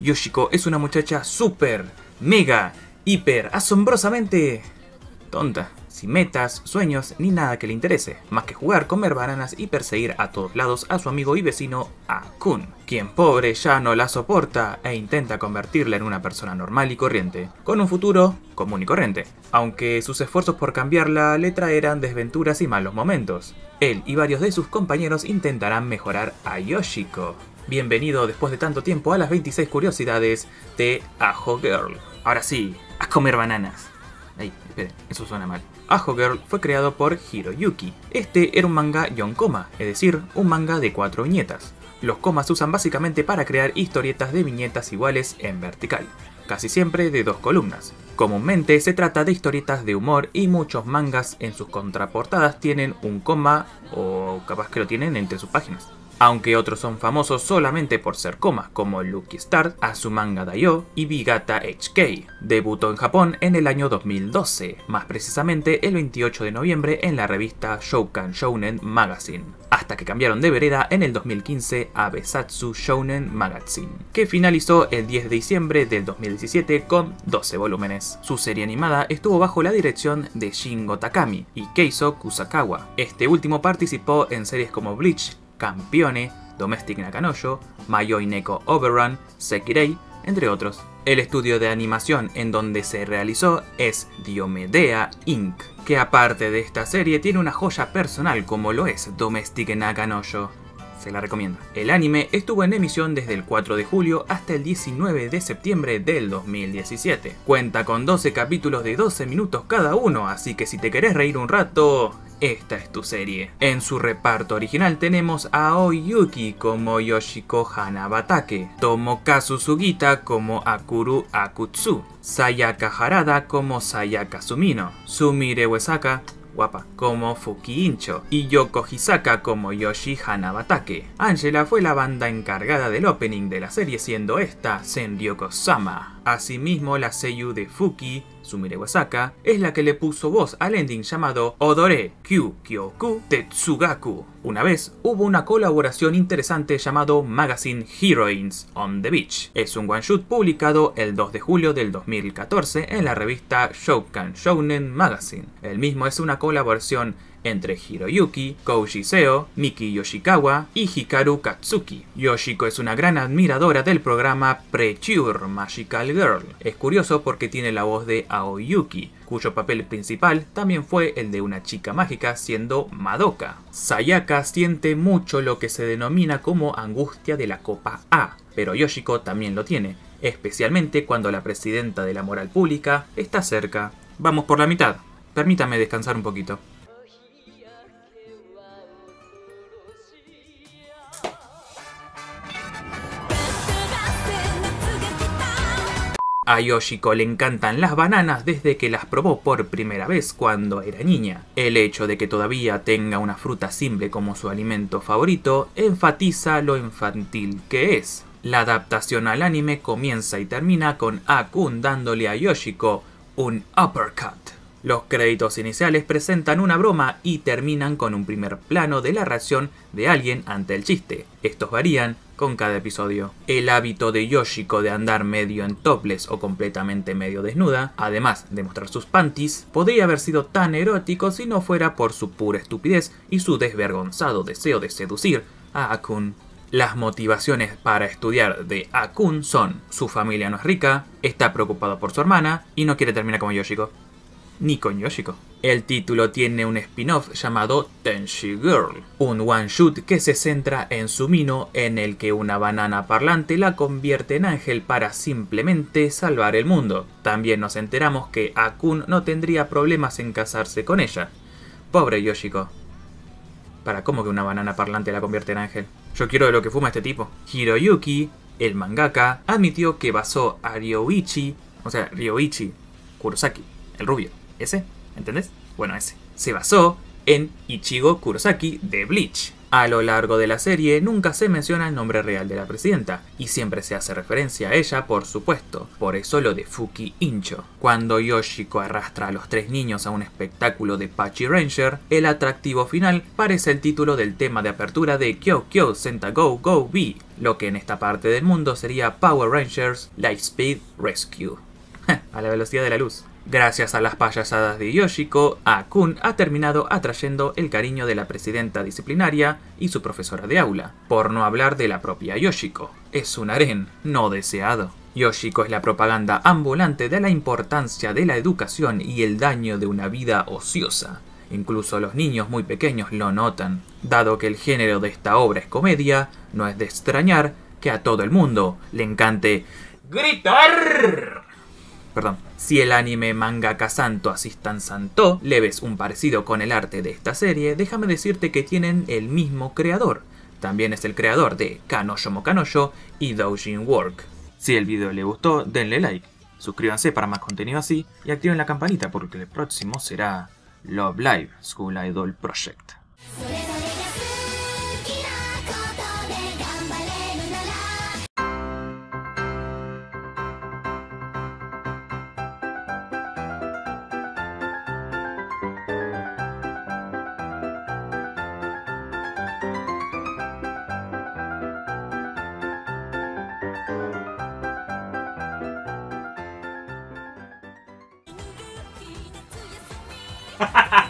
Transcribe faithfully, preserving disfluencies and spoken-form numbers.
Yoshiko es una muchacha súper, mega, hiper, asombrosamente tonta, sin metas, sueños ni nada que le interese, más que jugar, comer bananas y perseguir a todos lados a su amigo y vecino A-kun, quien pobre ya no la soporta e intenta convertirla en una persona normal y corriente, con un futuro común y corriente, aunque sus esfuerzos por cambiarla le traerán desventuras y malos momentos. Él y varios de sus compañeros intentarán mejorar a Yoshiko. Bienvenido después de tanto tiempo a las veintiséis curiosidades de Aho Girl. Ahora sí, a comer bananas. Ay, esperen, eso suena mal. Aho Girl fue creado por Hiroyuki. Este era un manga yonkoma, es decir, un manga de cuatro viñetas. Los komas se usan básicamente para crear historietas de viñetas iguales en vertical, casi siempre de dos columnas. Comúnmente se trata de historietas de humor y muchos mangas en sus contraportadas tienen un coma o capaz que lo tienen entre sus páginas. Aunque otros son famosos solamente por ser comas, como Lucky Star, Azumanga Daioh y Bigata H K. Debutó en Japón en el año dos mil doce, más precisamente el veintiocho de noviembre en la revista Shoukan Shounen Magazine, hasta que cambiaron de vereda en el dos mil quince a Besatsu Shounen Magazine, que finalizó el diez de diciembre del dos mil diecisiete con doce volúmenes. Su serie animada estuvo bajo la dirección de Shingo Takami y Keizo Kusakawa. Este último participó en series como Bleach, Campione, Domestic Nakanojo, Mayoi Neko Overrun, Sekirei, entre otros. El estudio de animación en donde se realizó es Diomedea incorporated, que aparte de esta serie tiene una joya personal como lo es Domestic Nakanojo. Se la recomiendo. El anime estuvo en emisión desde el cuatro de julio hasta el diecinueve de septiembre del dos mil diecisiete. Cuenta con doce capítulos de doce minutos cada uno, así que si te querés reír un rato, esta es tu serie. En su reparto original tenemos a Aoi Yuki como Yoshiko Hanabatake, Tomokazu Sugita como Akuru Akutsu, Sayaka Harada como Sayaka Sumino, Sumire Uesaka, guapa, como Fuki Incho, y Yoko Hisaka como Yoshi Hanabatake. Angela fue la banda encargada del opening de la serie, siendo esta Senryoko-sama. Asimismo, la seiyuu de Fuki, Sumire Uesaka, es la que le puso voz al ending llamado Odore Kyu Kyoku Tetsugaku. Una vez hubo una colaboración interesante llamado Magazine Heroines on the Beach. Es un one shot publicado el dos de julio del dos mil catorce en la revista Shoukan Shounen Magazine. El mismo es una colaboración entre Hiroyuki, Koji Seo, Miki Yoshikawa y Hikaru Katsuki. Yoshiko es una gran admiradora del programa Precure Magical Girl. Es curioso porque tiene la voz de Aoi Yuki, cuyo papel principal también fue el de una chica mágica siendo Madoka. Sayaka siente mucho lo que se denomina como angustia de la copa A, pero Yoshiko también lo tiene, especialmente cuando la presidenta de la moral pública está cerca. Vamos por la mitad, permítame descansar un poquito. A Yoshiko le encantan las bananas desde que las probó por primera vez cuando era niña. El hecho de que todavía tenga una fruta simple como su alimento favorito enfatiza lo infantil que es. La adaptación al anime comienza y termina con A-kun dándole a Yoshiko un uppercut. Los créditos iniciales presentan una broma y terminan con un primer plano de la reacción de alguien ante el chiste. Estos varían con cada episodio. El hábito de Yoshiko de andar medio en topless o completamente medio desnuda, además de mostrar sus panties, podría haber sido tan erótico si no fuera por su pura estupidez y su desvergonzado deseo de seducir a A-kun. Las motivaciones para estudiar de A-kun son: su familia no es rica, está preocupado por su hermana y no quiere terminar como Yoshiko. Ni con Yoshiko. El título tiene un spin-off llamado Tenshi Girl, un one-shot que se centra en Sumino, en el que una banana parlante la convierte en ángel para simplemente salvar el mundo. También nos enteramos que A-kun no tendría problemas en casarse con ella. Pobre Yoshiko. ¿Para cómo que una banana parlante la convierte en ángel? Yo quiero de lo que fuma este tipo. Hiroyuki, el mangaka, admitió que basó a Ryoichi, o sea, Ryoichi Kurosaki, el rubio. ¿Ese? ¿Entendés? Bueno, ese. Se basó en Ichigo Kurosaki de Bleach. A lo largo de la serie nunca se menciona el nombre real de la presidenta, y siempre se hace referencia a ella por supuesto, por eso lo de Fuki Incho. Cuando Yoshiko arrastra a los tres niños a un espectáculo de Pachi Ranger, el atractivo final parece el título del tema de apertura de Kyo Kyo Senta Go Go B, lo que en esta parte del mundo sería Power Rangers Lightspeed Rescue. A la velocidad de la luz. Gracias a las payasadas de Yoshiko, A-kun ha terminado atrayendo el cariño de la presidenta disciplinaria y su profesora de aula, por no hablar de la propia Yoshiko. Es un harén no deseado. Yoshiko es la propaganda ambulante de la importancia de la educación y el daño de una vida ociosa. Incluso los niños muy pequeños lo notan. Dado que el género de esta obra es comedia, no es de extrañar que a todo el mundo le encante gritar. Perdón. Si el anime Mangaka Santo Assistant Santo le ves un parecido con el arte de esta serie, déjame decirte que tienen el mismo creador. También es el creador de Kanojo mo Kanojo y Doujin Work. Si el video le gustó, denle like, suscríbanse para más contenido así y activen la campanita porque el próximo será Love Live School Idol Project. Ha ha ha!